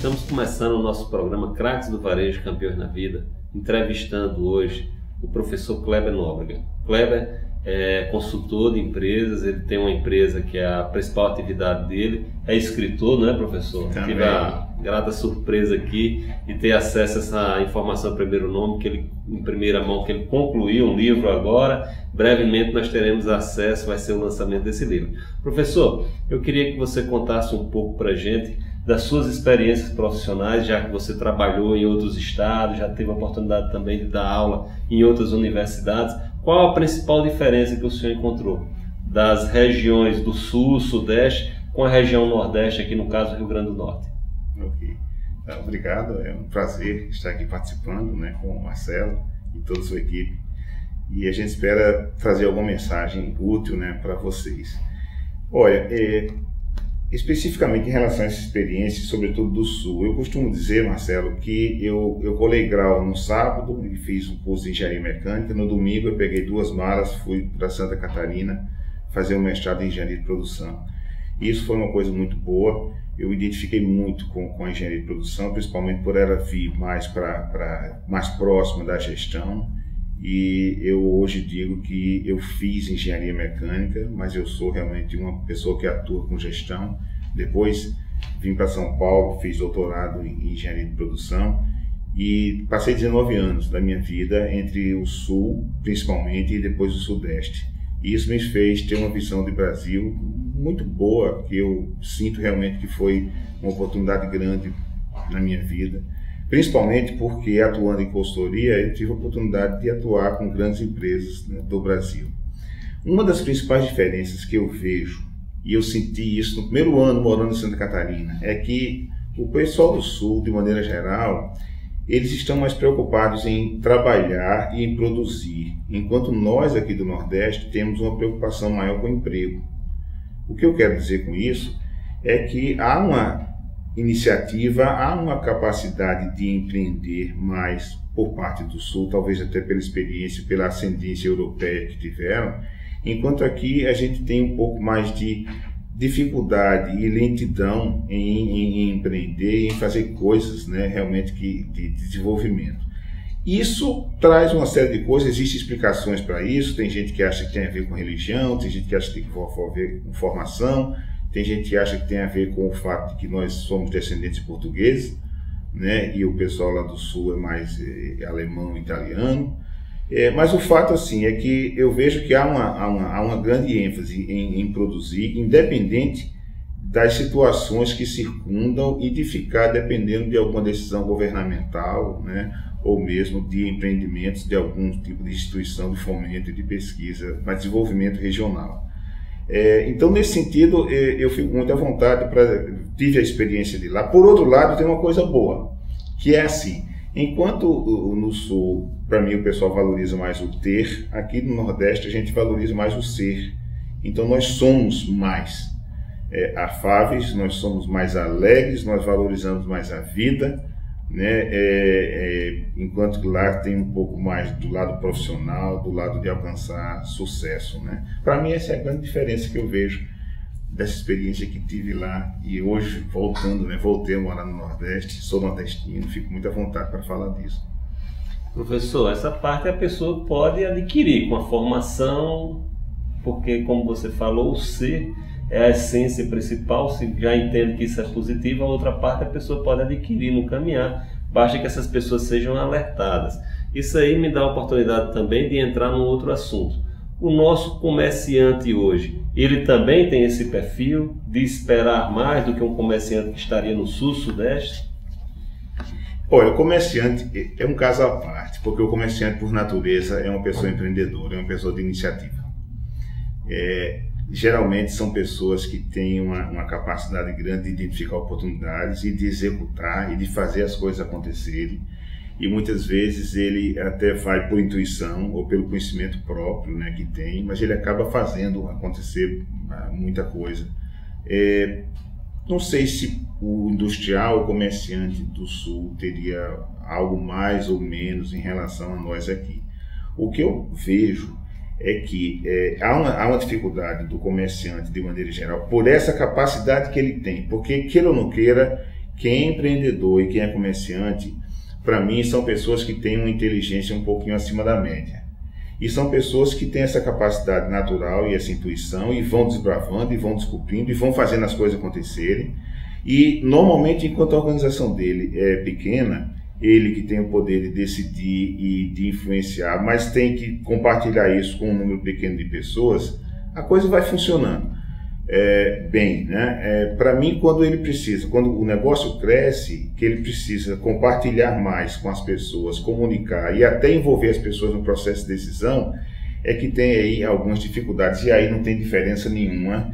Estamos começando o nosso programa Craques do Varejo, Campeões na Vida, entrevistando hoje o professor Kleber Nóbrega. Kleber é consultor de empresas, ele tem uma empresa que é a principal atividade dele, é escritor, não é, professor? Também. Tive a grata surpresa aqui de ter acesso a essa informação em primeiro nome, que ele, em primeira mão, que ele concluiu um livro agora. Brevemente nós teremos acesso, vai ser o lançamento desse livro. Professor, eu queria que você contasse um pouco para a gente das suas experiências profissionais, já que você trabalhou em outros estados, já teve a oportunidade também de dar aula em outras universidades. Qual a principal diferença que o senhor encontrou das regiões do Sul, Sudeste, com a região Nordeste, aqui no caso Rio Grande do Norte? Ok. Obrigado, é um prazer estar aqui participando, né, com o Marcelo e toda a sua equipe. E a gente espera trazer alguma mensagem útil, né, para vocês. Olha, especificamente em relação a essa experiência, sobretudo do Sul, eu costumo dizer, Marcelo, que eu colei grau no sábado e fiz um curso de engenharia mecânica. No domingo eu peguei 2 malas, fui para Santa Catarina fazer um mestrado em engenharia de produção. Isso foi uma coisa muito boa. Eu me identifiquei muito com a engenharia de produção, principalmente por ela vir mais próxima da gestão. E eu hoje digo que eu fiz engenharia mecânica, mas eu sou realmente uma pessoa que atua com gestão. Depois vim para São Paulo, fiz doutorado em engenharia de produção e passei 19 anos da minha vida entre o Sul, principalmente, e depois o Sudeste. E isso me fez ter uma visão de Brasil muito boa, que eu sinto realmente que foi uma oportunidade grande na minha vida. Principalmente porque, atuando em consultoria, eu tive a oportunidade de atuar com grandes empresas, né, do Brasil. Uma das principais diferenças que eu vejo, e eu senti isso no primeiro ano morando em Santa Catarina, é que o pessoal do Sul, de maneira geral, eles estão mais preocupados em trabalhar e em produzir, enquanto nós aqui do Nordeste temos uma preocupação maior com o emprego. O que eu quero dizer com isso é que há uma iniciativa, há uma capacidade de empreender mais por parte do Sul, talvez até pela experiência, pela ascendência europeia que tiveram, enquanto aqui a gente tem um pouco mais de dificuldade e lentidão em empreender, em fazer coisas, né, realmente de desenvolvimento. Isso traz uma série de coisas, existem explicações para isso. Tem gente que acha que tem a ver com religião, tem gente que acha que tem a ver com formação, tem gente que acha que tem a ver com o fato de que nós somos descendentes de portugueses, né? E o pessoal lá do Sul é mais alemão, italiano. Mas o fato, assim, é que eu vejo que há uma grande ênfase em produzir, independente das situações que circundam e de ficar dependendo de alguma decisão governamental, né? Ou mesmo de empreendimentos de algum tipo de instituição de fomento e de pesquisa para desenvolvimento regional. Então, nesse sentido, eu fico muito à vontade, tive a experiência de lá. Por outro lado, tem uma coisa boa, que é assim, enquanto no Sul, para mim, o pessoal valoriza mais o ter, aqui no Nordeste a gente valoriza mais o ser. Então, nós somos mais afáveis, nós somos mais alegres, nós valorizamos mais a vida, né? Enquanto que lá tem um pouco mais do lado profissional, do lado de alcançar sucesso, né? Para mim essa é a grande diferença que eu vejo dessa experiência que tive lá. E hoje, voltando, né, voltei a morar no Nordeste, sou nordestino, fico muito à vontade para falar disso. Professor, essa parte a pessoa pode adquirir com a formação, porque, como você falou, o ser é a essência principal. Se já entende que isso é positivo, a outra parte a pessoa pode adquirir no caminhar, basta que essas pessoas sejam alertadas. Isso aí me dá a oportunidade também de entrar num outro assunto. O nosso comerciante hoje, ele também tem esse perfil de esperar mais do que um comerciante que estaria no Sul, Sudeste? Olha, o comerciante é um caso à parte, porque o comerciante, por natureza, é uma pessoa empreendedora, é uma pessoa de iniciativa. Geralmente são pessoas que têm uma capacidade grande de identificar oportunidades e de executar e de fazer as coisas acontecerem. E muitas vezes ele até vai por intuição ou pelo conhecimento próprio, né, que tem, mas ele acaba fazendo acontecer muita coisa. Não sei se o industrial, o comerciante do Sul teria algo mais ou menos em relação a nós aqui. O que eu vejo é que há uma dificuldade do comerciante, de maneira geral, por essa capacidade que ele tem, porque, queira ou não queira, quem é empreendedor e quem é comerciante, para mim, são pessoas que têm uma inteligência um pouquinho acima da média. E são pessoas que têm essa capacidade natural e essa intuição e vão desbravando e vão descobrindo e vão fazendo as coisas acontecerem. E, normalmente, enquanto a organização dele é pequena, ele que tem o poder de decidir e de influenciar, mas tem que compartilhar isso com um número pequeno de pessoas, a coisa vai funcionando bem, né? Para mim, quando o negócio cresce, que ele precisa compartilhar mais com as pessoas, comunicar e até envolver as pessoas no processo de decisão, é que tem aí algumas dificuldades, e aí não tem diferença nenhuma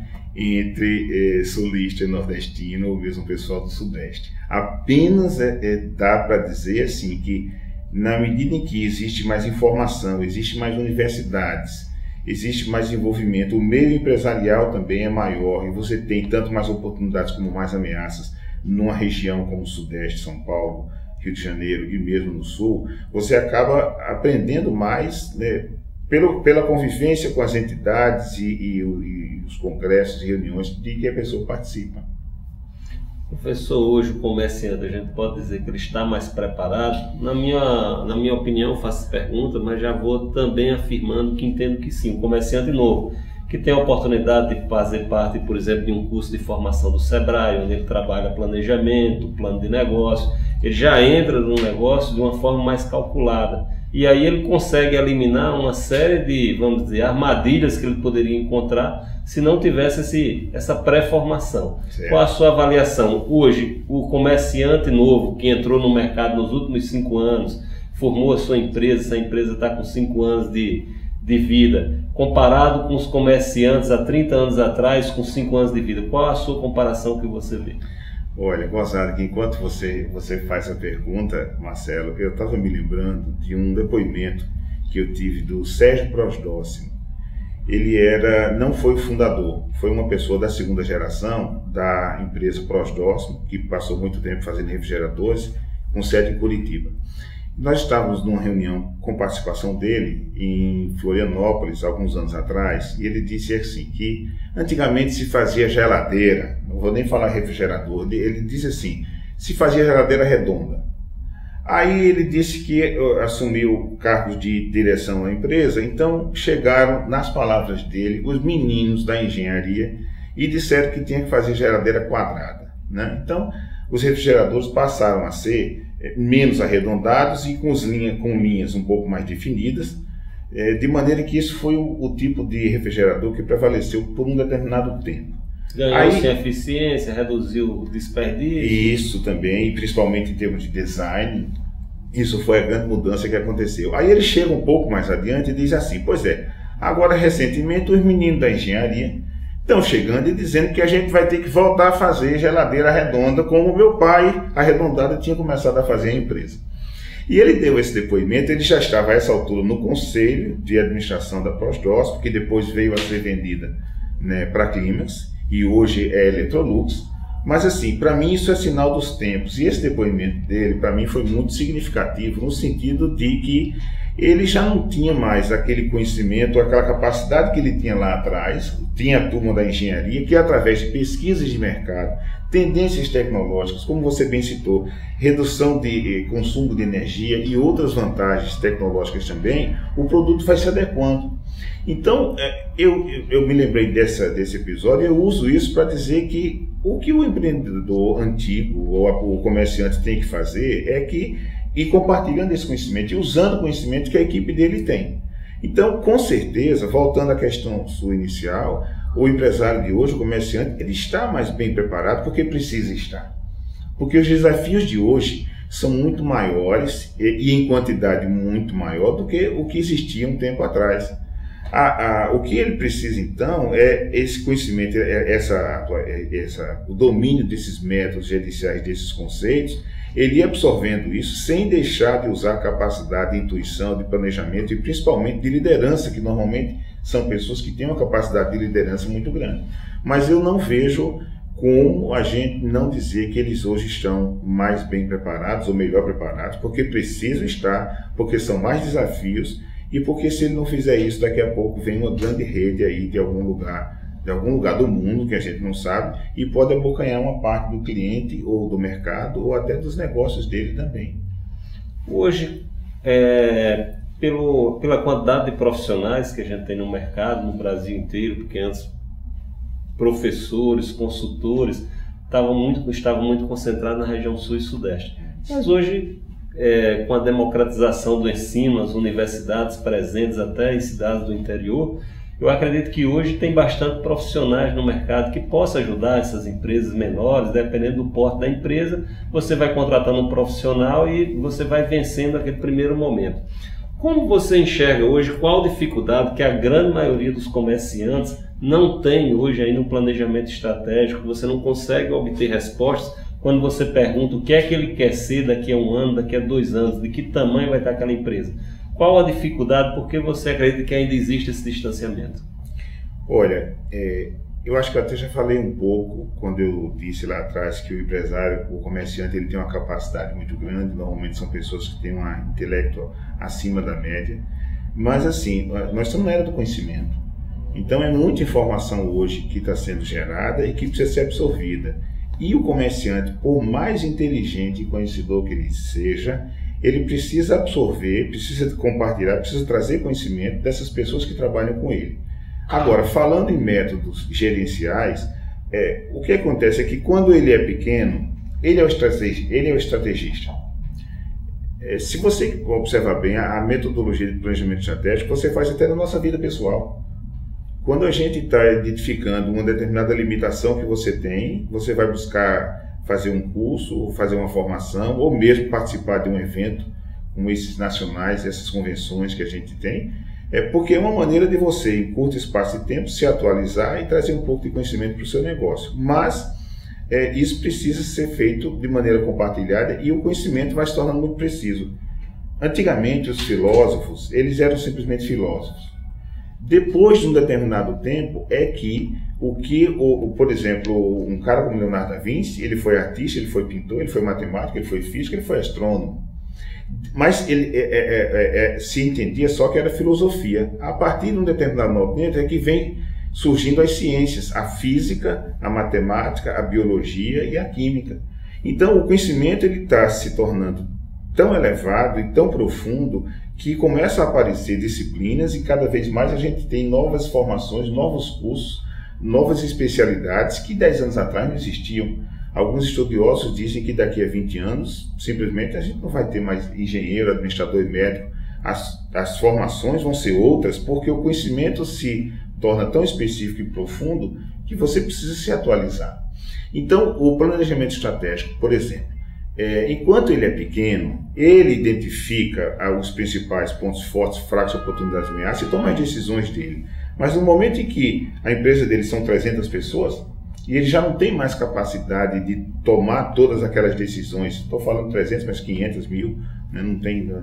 entre sulista e nordestino ou mesmo pessoal do sudeste. Apenas dá para dizer assim que, na medida em que existe mais informação, existe mais universidades, existe mais envolvimento, o meio empresarial também é maior e você tem tanto mais oportunidades como mais ameaças numa região como o Sudeste, São Paulo, Rio de Janeiro e mesmo no Sul, você acaba aprendendo mais, né, pela convivência com as entidades e os congressos e reuniões de que a pessoa participa. Professor, hoje o comerciante, a gente pode dizer que ele está mais preparado? Na minha opinião, faço pergunta, mas já vou também afirmando que entendo que sim. O comerciante novo, que tem a oportunidade de fazer parte, por exemplo, de um curso de formação do Sebrae, onde ele trabalha planejamento, plano de negócio, ele já entra no negócio de uma forma mais calculada. E aí ele consegue eliminar uma série de, vamos dizer, armadilhas que ele poderia encontrar se não tivesse essa pré-formação. Qual a sua avaliação? Hoje, o comerciante novo que entrou no mercado nos últimos 5 anos, formou a sua empresa, essa empresa está com 5 anos de vida, comparado com os comerciantes há 30 anos atrás, com 5 anos de vida, qual a sua comparação que você vê? Olha, Gonçalo, que enquanto você faz a pergunta, Marcelo, eu estava me lembrando de um depoimento que eu tive do Sérgio Prosdóximo. Ele não foi o fundador, foi uma pessoa da segunda geração da empresa Prosdóximo, que passou muito tempo fazendo refrigeradores, com sede em Curitiba. Nós estávamos numa reunião com participação dele em Florianópolis, alguns anos atrás, e ele disse assim, que antigamente se fazia geladeira, não vou nem falar refrigerador, ele disse assim, se fazia geladeira redonda. Aí ele disse que assumiu cargos de direção na empresa, então chegaram, nas palavras dele, os meninos da engenharia e disseram que tinha que fazer geladeira quadrada, né? Então, os refrigeradores passaram a ser menos arredondados e com linhas um pouco mais definidas, de maneira que isso foi o tipo de refrigerador que prevaleceu por um determinado tempo. Ganhou-se eficiência, reduziu o desperdício. Isso também, principalmente em termos de design, isso foi a grande mudança que aconteceu. Aí ele chega um pouco mais adiante e diz assim, pois é, agora recentemente os meninos da engenharia estão chegando e dizendo que a gente vai ter que voltar a fazer geladeira redonda, como meu pai, arredondado, tinha começado a fazer a empresa. E ele deu esse depoimento, ele já estava a essa altura no conselho de administração da Prosdóximo, que depois veio a ser vendida, né, para a Climax, e hoje é Electrolux. Mas assim, para mim isso é sinal dos tempos, e esse depoimento dele, para mim, foi muito significativo, no sentido de que ele já não tinha mais aquele conhecimento, aquela capacidade que ele tinha lá atrás, tinha a turma da engenharia, que através de pesquisas de mercado, tendências tecnológicas, como você bem citou, redução de consumo de energia e outras vantagens tecnológicas também, o produto vai se adequando. Então, eu me lembrei desse episódio, eu uso isso para dizer que o que o empreendedor antigo ou o comerciante tem que fazer é ir compartilhando esse conhecimento e usando o conhecimento que a equipe dele tem. Então, com certeza, voltando à questão sua inicial, o empresário de hoje, o comerciante, ele está mais bem preparado porque precisa estar. Porque os desafios de hoje são muito maiores e em quantidade muito maior do que o que existia um tempo atrás. O que ele precisa, então, é esse conhecimento, o domínio desses métodos judiciais, desses conceitos, ele ir absorvendo isso sem deixar de usar a capacidade de intuição, de planejamento e principalmente de liderança, que normalmente são pessoas que têm uma capacidade de liderança muito grande. Mas eu não vejo como a gente não dizer que eles hoje estão mais bem preparados ou melhor preparados, porque precisam estar, porque são mais desafios e porque se ele não fizer isso, daqui a pouco vem uma grande rede aí de algum lugar de algum lugar do mundo que a gente não sabe e pode abocanhar uma parte do cliente ou do mercado ou até dos negócios dele também. Hoje, pela quantidade de profissionais que a gente tem no mercado, no Brasil inteiro, porque antes professores, consultores estavam muito concentrados na região sul e sudeste. Mas hoje, com a democratização do ensino, as universidades presentes até em cidades do interior, eu acredito que hoje tem bastante profissionais no mercado que possam ajudar essas empresas menores, dependendo do porte da empresa, você vai contratando um profissional e você vai vencendo aquele primeiro momento. Como você enxerga hoje, qual dificuldade que a grande maioria dos comerciantes não tem hoje aí no planejamento estratégico? Você não consegue obter respostas quando você pergunta o que é que ele quer ser daqui a 1 ano, daqui a 2 anos, de que tamanho vai estar aquela empresa. Qual a dificuldade? Por que você acredita que ainda existe esse distanciamento? Olha, eu acho que eu até já falei um pouco quando eu disse lá atrás que o empresário, o comerciante, ele tem uma capacidade muito grande, normalmente são pessoas que têm um intelecto acima da média, mas assim, nós estamos na era do conhecimento, então é muita informação hoje que está sendo gerada e que precisa ser absorvida, e o comerciante, por mais inteligente e conhecedor que ele seja, ele precisa absorver, precisa compartilhar, precisa trazer conhecimento dessas pessoas que trabalham com ele. Agora, falando em métodos gerenciais, o que acontece é que quando ele é pequeno, ele é o estrategista. Se você observar bem a metodologia de planejamento estratégico, você faz até na nossa vida pessoal. Quando a gente está identificando uma determinada limitação que você tem, você vai buscar fazer um curso, fazer uma formação, ou mesmo participar de um evento, como esses nacionais, essas convenções que a gente tem, porque é uma maneira de você, em curto espaço de tempo, se atualizar e trazer um pouco de conhecimento para o seu negócio. Mas isso precisa ser feito de maneira compartilhada e o conhecimento vai se tornando muito preciso. Antigamente, os filósofos, eles eram simplesmente filósofos. Depois de um determinado tempo, por exemplo, um cara como Leonardo da Vinci, ele foi artista, ele foi pintor, ele foi matemático, ele foi físico, ele foi astrônomo. Mas ele se entendia só que era filosofia. A partir de um determinado momento é que vem surgindo as ciências, a física, a matemática, a biologia e a química. Então o conhecimento está se tornando tão elevado e tão profundo que começam a aparecer disciplinas e cada vez mais a gente tem novas formações, novos cursos, novas especialidades que 10 anos atrás não existiam. Alguns estudiosos dizem que daqui a 20 anos, simplesmente a gente não vai ter mais engenheiro, administrador e médico. As formações vão ser outras porque o conhecimento se torna tão específico e profundo que você precisa se atualizar. Então, o planejamento estratégico, por exemplo, enquanto ele é pequeno, ele identifica os principais pontos fortes, fracos, oportunidades e ameaças e toma as decisões dele. Mas no momento em que a empresa dele são 300 pessoas, e ele já não tem mais capacidade de tomar todas aquelas decisões, estou falando 300, mas 500 mil, né? Não tem,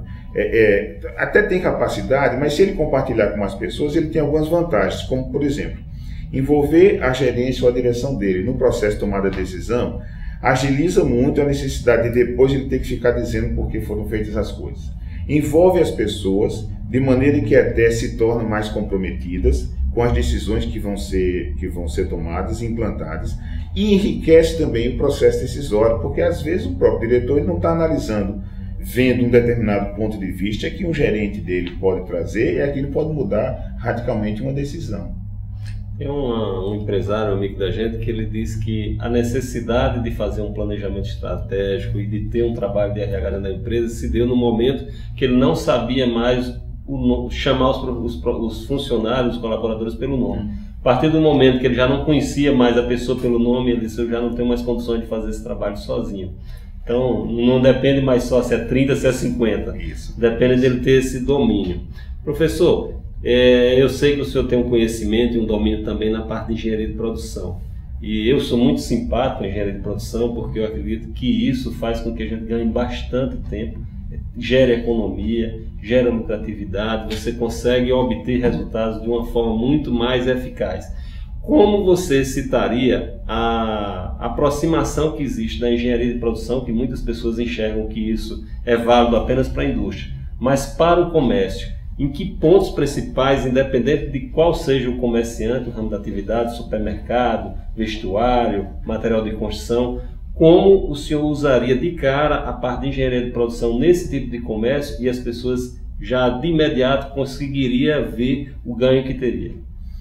até tem capacidade, mas se ele compartilhar com mais pessoas, ele tem algumas vantagens, como por exemplo, envolver a gerência ou a direção dele no processo de tomada de decisão, agiliza muito a necessidade de depois ele ter que ficar dizendo por que foram feitas as coisas. Envolve as pessoas de maneira que até se tornam mais comprometidas com as decisões que vão ser tomadas e implantadas, e enriquece também o processo decisório, porque às vezes o próprio diretor ele não está analisando, vendo um determinado ponto de vista que um gerente dele pode trazer e aquilo pode mudar radicalmente uma decisão. Tem um empresário, um amigo da gente, que ele diz que a necessidade de fazer um planejamento estratégico e de ter um trabalho de RH na empresa se deu no momento que ele não sabia mais chamar os funcionários, os colaboradores pelo nome. A partir do momento que ele já não conhecia mais a pessoa pelo nome, ele disse: eu já não tenho mais condições de fazer esse trabalho sozinho. Então, não depende mais só se é 30, se é 50. Isso. Depende dele ter esse domínio. Professor, eu sei que o senhor tem um conhecimento e um domínio também na parte de engenharia de produção. E eu sou muito simpático em engenharia de produção porque eu acredito que isso faz com que a gente ganhe bastante tempo, gere economia, gera lucratividade, você consegue obter resultados de uma forma muito mais eficaz. Como você citaria a aproximação que existe da engenharia de produção, que muitas pessoas enxergam que isso é válido apenas para a indústria, mas para o comércio, em que pontos principais, independente de qual seja o comerciante, o ramo da atividade, supermercado, vestuário, material de construção, como o senhor usaria de cara a parte de engenharia de produção nesse tipo de comércio e as pessoas já de imediato conseguiriam ver o ganho que teria?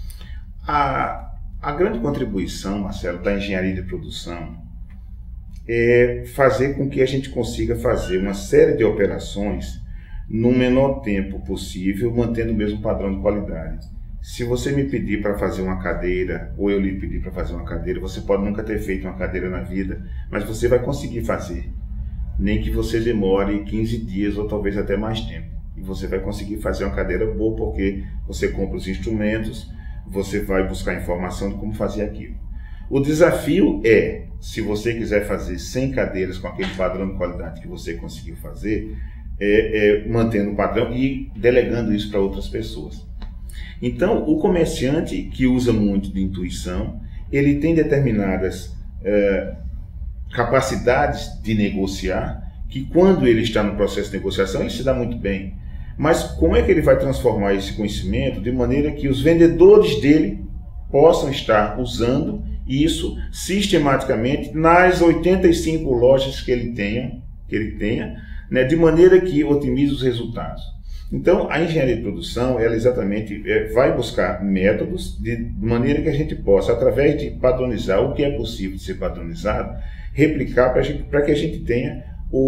A grande contribuição, Marcelo, da engenharia de produção é fazer com que a gente consiga fazer uma série de operações no menor tempo possível, mantendo o mesmo padrão de qualidade. Se você me pedir para fazer uma cadeira, ou eu lhe pedir para fazer uma cadeira, você pode nunca ter feito uma cadeira na vida, mas você vai conseguir fazer. Nem que você demore 15 dias ou talvez até mais tempo. E você vai conseguir fazer uma cadeira boa porque você compra os instrumentos, você vai buscar informação de como fazer aquilo. O desafio é, se você quiser fazer 100 cadeiras com aquele padrão de qualidade que você conseguiu fazer, mantendo o padrão e delegando isso para outras pessoas. Então, o comerciante que usa muito de intuição, ele tem determinadas capacidades de negociar, que quando ele está no processo de negociação, ele se dá muito bem. Mas como é que ele vai transformar esse conhecimento de maneira que os vendedores dele possam estar usando isso sistematicamente nas 85 lojas que ele tenha, né, de maneira que otimize os resultados. Então, a engenharia de produção, ela exatamente vai buscar métodos de maneira que a gente possa, através de padronizar o que é possível de ser padronizado, replicar para que a gente tenha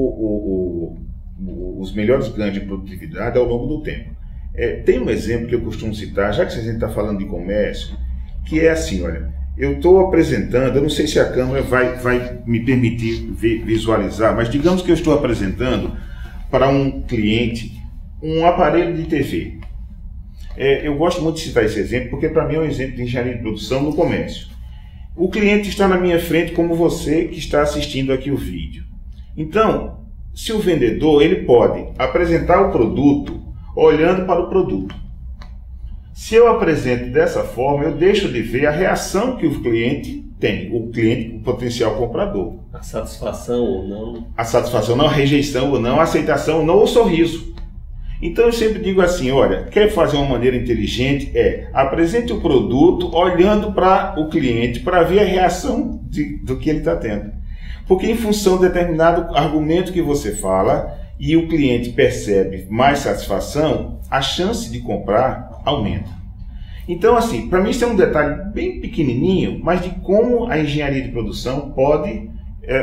os melhores ganhos de produtividade ao longo do tempo. Tem um exemplo que eu costumo citar, já que a gente está falando de comércio, que é assim, olha, eu estou apresentando, eu não sei se a câmera vai me permitir visualizar, mas digamos que eu estou apresentando para um cliente um aparelho de TV. Eu gosto muito de citar esse exemplo, porque para mim é um exemplo de engenharia de produção no comércio. O cliente está na minha frente como você que está assistindo aqui o vídeo. Então, se o vendedor, ele pode apresentar o produto olhando para o produto. Se eu apresento dessa forma, eu deixo de ver a reação que o cliente tem, o potencial comprador. A satisfação ou não. A satisfação não, a rejeição ou não, a aceitação ou não, o sorriso. Então eu sempre digo assim, olha, quer fazer uma maneira inteligente? Apresente o produto olhando para o cliente para ver a reação do que ele está tendo. Porque em função de determinado argumento que você fala e o cliente percebe mais satisfação, a chance de comprar aumenta. Então, assim, para mim isso é um detalhe bem pequenininho, mas de como a engenharia de produção pode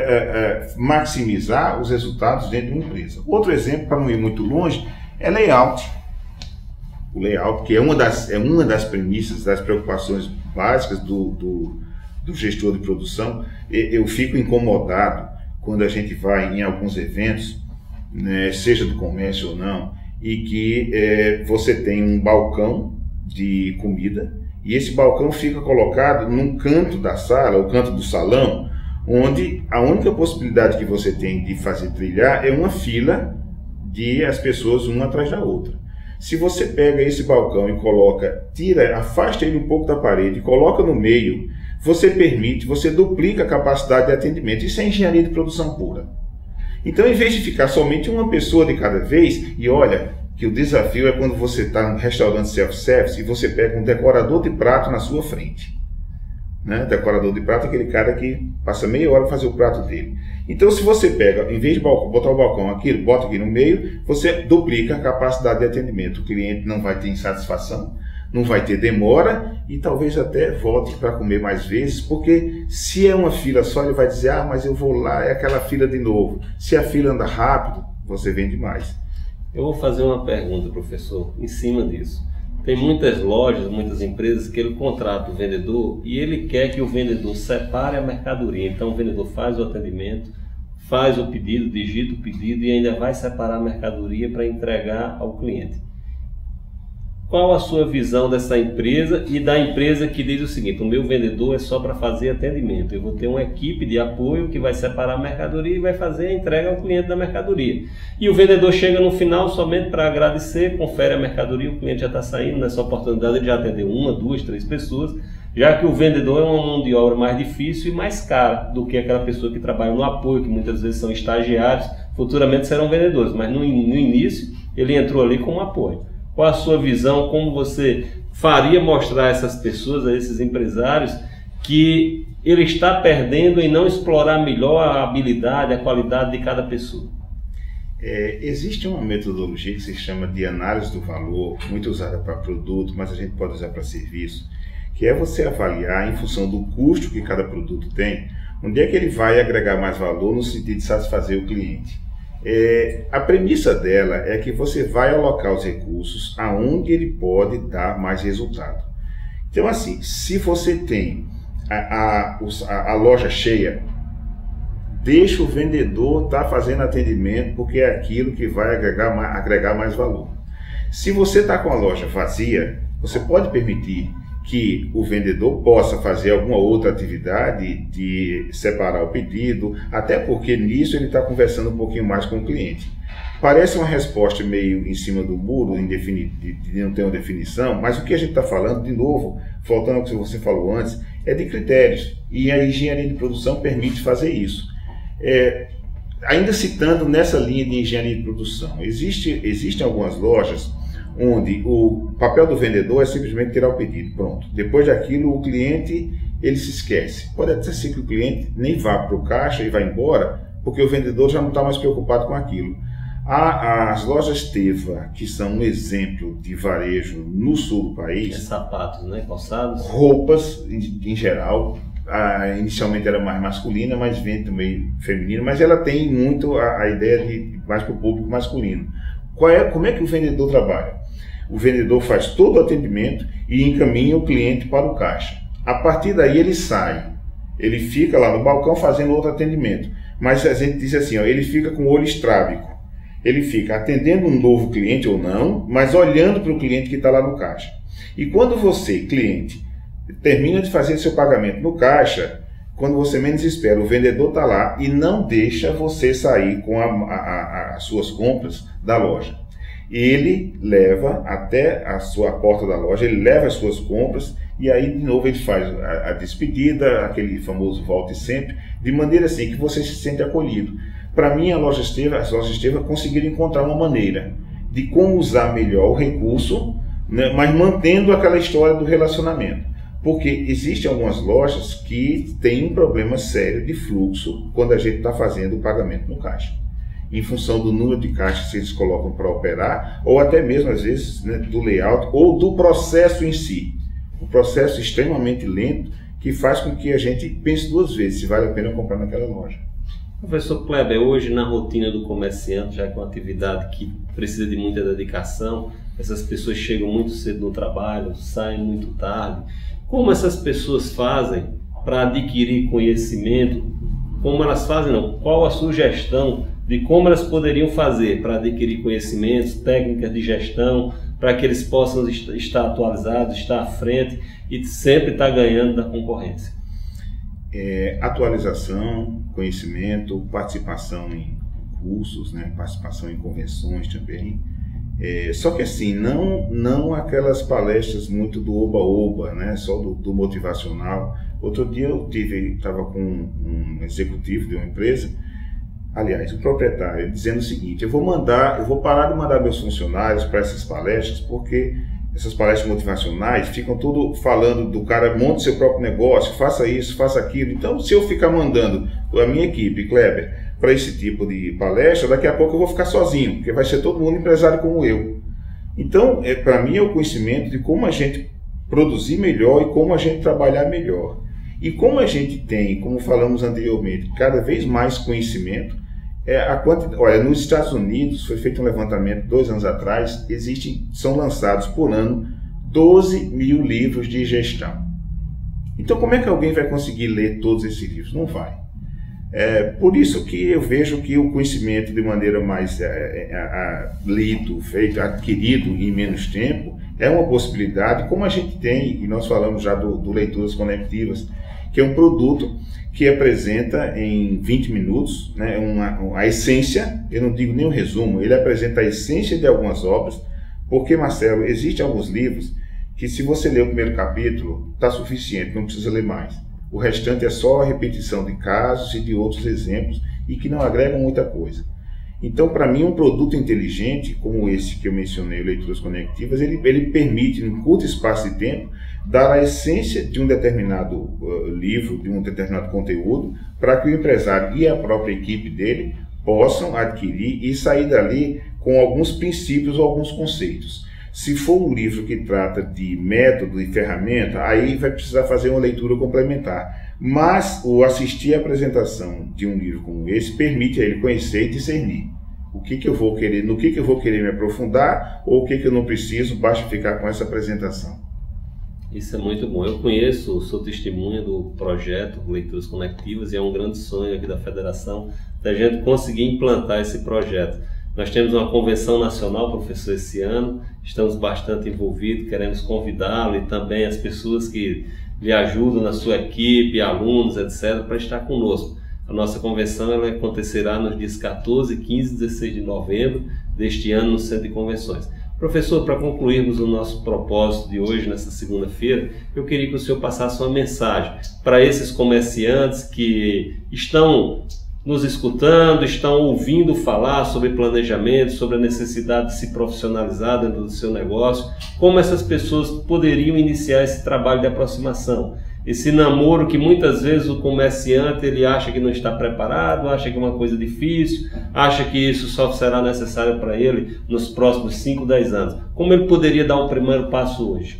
maximizar os resultados dentro de uma empresa. Outro exemplo, para não ir muito longe, é layout. O layout, que é uma das premissas, das preocupações básicas do gestor de produção. Eu fico incomodado quando a gente vai em alguns eventos, né, seja do comércio ou não, e que você tem um balcão de comida e esse balcão fica colocado num canto da sala, o canto do salão, onde a única possibilidade que você tem de fazer trilhar é uma fila de as pessoas uma atrás da outra. Se você pega esse balcão e afasta ele um pouco da parede e coloca no meio, você duplica a capacidade de atendimento. Isso é engenharia de produção pura. Então, em vez de ficar somente uma pessoa de cada vez, e olha que o desafio é quando você está num restaurante self-service e você pega um decorador de prato na sua frente. Né? Decorador de prato é aquele cara que passa meia hora para fazer o prato dele. Então, se você pega, em vez de botar o balcão aqui, bota aqui no meio, você duplica a capacidade de atendimento. O cliente não vai ter insatisfação, não vai ter demora e talvez até volte para comer mais vezes, porque se é uma fila só, ele vai dizer, mas eu vou lá, é aquela fila de novo. Se a fila anda rápido, você vende mais. Eu vou fazer uma pergunta, professor, em cima disso. Tem muitas lojas, muitas empresas que ele contrata o vendedor e ele quer que o vendedor separe a mercadoria. Então o vendedor faz o atendimento, faz o pedido, digita o pedido e ainda vai separar a mercadoria para entregar ao cliente. Qual a sua visão dessa empresa e da empresa que diz o seguinte, o meu vendedor é só para fazer atendimento, eu vou ter uma equipe de apoio que vai separar a mercadoria e vai fazer a entrega ao cliente da mercadoria. E o vendedor chega no final somente para agradecer, confere a mercadoria, o cliente já está saindo, nessa oportunidade ele já atendeu 1, 2, 3 pessoas, já que o vendedor é uma mão de obra mais difícil e mais cara do que aquela pessoa que trabalha no apoio, que muitas vezes são estagiários, futuramente serão vendedores, mas no início ele entrou ali como apoio. Qual a sua visão? Como você faria mostrar a essas pessoas, a esses empresários, que ele está perdendo em não explorar melhor a habilidade, a qualidade de cada pessoa? Existe uma metodologia que se chama de análise do valor, muito usada para produto, mas a gente pode usar para serviço, que é você avaliar em função do custo que cada produto tem, onde é que ele vai agregar mais valor no sentido de satisfazer o cliente. A premissa dela é que você vai alocar os recursos aonde ele pode dar mais resultado. Então, assim, se você tem a loja cheia, deixa o vendedor estar fazendo atendimento, porque é aquilo que vai agregar mais valor. Se você está com a loja vazia, você pode permitir que o vendedor possa fazer alguma outra atividade de separar o pedido, até porque nisso ele está conversando um pouquinho mais com o cliente. Parece uma resposta meio em cima do muro, de não ter uma definição, mas o que a gente está falando, de novo, voltando ao que você falou antes, é de critérios, e a engenharia de produção permite fazer isso. Ainda citando nessa linha de engenharia de produção, existem algumas lojas onde o papel do vendedor é simplesmente tirar o pedido, pronto. Depois daquilo, o cliente ele se esquece. Pode até ser que o cliente nem vá para o caixa e vá embora, porque o vendedor já não está mais preocupado com aquilo. As lojas Teva, que são um exemplo de varejo no sul do país. Sapatos, né? Calçados. Roupas, em geral. Inicialmente era mais masculina, mas vem também feminina, mas ela tem muito a ideia de mais para o público masculino. Como é que o vendedor trabalha? O vendedor faz todo o atendimento e encaminha o cliente para o caixa. A partir daí ele sai, ele fica lá no balcão fazendo outro atendimento, mas a gente diz assim, ele fica com o olho estrábico, ele fica atendendo um novo cliente ou não, mas olhando para o cliente que está lá no caixa. E quando você, cliente, termina de fazer seu pagamento no caixa, quando você menos espera, o vendedor está lá e não deixa você sair com as suas compras da loja. Ele leva até a sua porta da loja, ele leva as suas compras e aí de novo ele faz a despedida, aquele famoso volte sempre, de maneira assim que você se sente acolhido. Para mim, as lojas Teva conseguiram encontrar uma maneira de como usar melhor o recurso, né, mas mantendo aquela história do relacionamento. Porque existem algumas lojas que têm um problema sério de fluxo quando a gente está fazendo o pagamento no caixa. Em função do número de caixas que eles colocam para operar, ou até mesmo, às vezes, né, do layout, ou do processo em si. Um processo extremamente lento que faz com que a gente pense duas vezes se vale a pena comprar naquela loja. Professor Kleber, hoje na rotina do comerciante, já que é uma atividade que precisa de muita dedicação, essas pessoas chegam muito cedo no trabalho, saem muito tarde. Como essas pessoas fazem para adquirir conhecimento? Como elas fazem, não? Qual a sugestão de como elas poderiam fazer para adquirir conhecimentos, técnicas de gestão, para que eles possam estar atualizados, estar à frente e sempre estar ganhando da concorrência? Atualização, conhecimento, participação em cursos, né? Participação em convenções também. Só que assim, não aquelas palestras muito do oba-oba, né? Só do motivacional. Outro dia eu estava com um executivo de uma empresa, aliás, o proprietário, dizendo o seguinte: eu vou parar de mandar meus funcionários para essas palestras, porque essas palestras motivacionais ficam tudo falando do cara, monte seu próprio negócio, faça isso, faça aquilo. Então, se eu ficar mandando a minha equipe, Kleber, para esse tipo de palestra, daqui a pouco eu vou ficar sozinho, porque vai ser todo mundo empresário como eu. Então, para mim é o conhecimento de como a gente produzir melhor e como a gente trabalhar melhor. E como a gente tem, como falamos anteriormente, cada vez mais conhecimento, olha, nos Estados Unidos foi feito um levantamento 2 anos atrás, são lançados por ano 12 mil livros de gestão. Então, como é que alguém vai conseguir ler todos esses livros? Não vai. Por isso que eu vejo que o conhecimento de maneira mais lido, feito, adquirido em menos tempo, é uma possibilidade, como a gente tem, e nós falamos já do Leituras Conectivas, que é um produto que apresenta em 20 minutos, né, a essência, eu não digo nem o resumo, ele apresenta a essência de algumas obras, porque, Marcelo, existem alguns livros que se você ler o primeiro capítulo, está suficiente, não precisa ler mais. O restante é só a repetição de casos e de outros exemplos e que não agregam muita coisa. Então, para mim, um produto inteligente, como esse que eu mencionei, Leituras Conectivas, ele permite, em curto espaço de tempo, dar a essência de um determinado livro, de um determinado conteúdo, para que o empresário e a própria equipe dele possam adquirir e sair dali com alguns princípios ou alguns conceitos. Se for um livro que trata de método e ferramenta, aí vai precisar fazer uma leitura complementar. Mas o assistir à apresentação de um livro como esse permite a ele conhecer e discernir o que eu vou querer, no que eu vou querer me aprofundar ou o que eu não preciso, basta ficar com essa apresentação. Isso é muito bom. Eu conheço, sou testemunha do projeto Leituras Conectivas e é um grande sonho aqui da Federação da gente conseguir implantar esse projeto. Nós temos uma convenção nacional, professor, esse ano, estamos bastante envolvidos, queremos convidá-lo e também as pessoas que lhe ajudam na sua equipe, alunos, etc., para estar conosco. A nossa convenção ela acontecerá nos dias 14, 15 e 16 de novembro deste ano no Centro de Convenções. Professor, para concluirmos o nosso propósito de hoje, nessa segunda-feira, eu queria que o senhor passasse uma mensagem para esses comerciantes que estão nos escutando, estão ouvindo falar sobre planejamento, sobre a necessidade de se profissionalizar dentro do seu negócio, como essas pessoas poderiam iniciar esse trabalho de aproximação, esse namoro que muitas vezes o comerciante ele acha que não está preparado, acha que é uma coisa difícil, acha que isso só será necessário para ele nos próximos 5, 10 anos. Como ele poderia dar o primeiro passo hoje?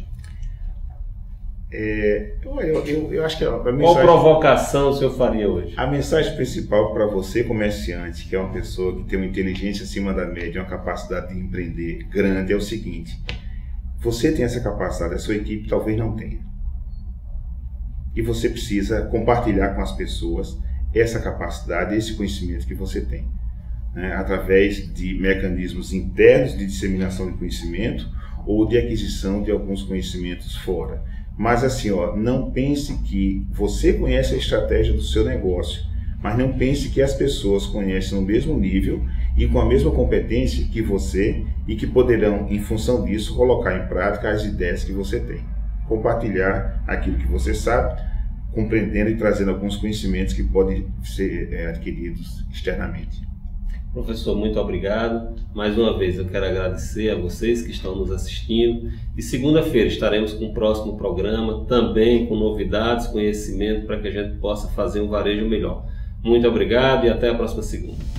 Eu acho que a mensagem... Qual provocação o senhor faria hoje? A mensagem principal para você, comerciante, que é uma pessoa que tem uma inteligência acima da média, uma capacidade de empreender grande, é o seguinte: você tem essa capacidade, a sua equipe talvez não tenha. E você precisa compartilhar com as pessoas essa capacidade, esse conhecimento que você tem, né? Através de mecanismos internos de disseminação de conhecimento ou de aquisição de alguns conhecimentos fora. Mas assim, não pense que você conhece a estratégia do seu negócio, mas não pense que as pessoas conhecem no mesmo nível e com a mesma competência que você e que poderão, em função disso, colocar em prática as ideias que você tem. Compartilhar aquilo que você sabe, compreendendo e trazendo alguns conhecimentos que podem ser adquiridos externamente. Professor, muito obrigado. Mais uma vez eu quero agradecer a vocês que estão nos assistindo. E segunda-feira estaremos com o próximo programa, também com novidades, conhecimento, para que a gente possa fazer um varejo melhor. Muito obrigado e até a próxima segunda.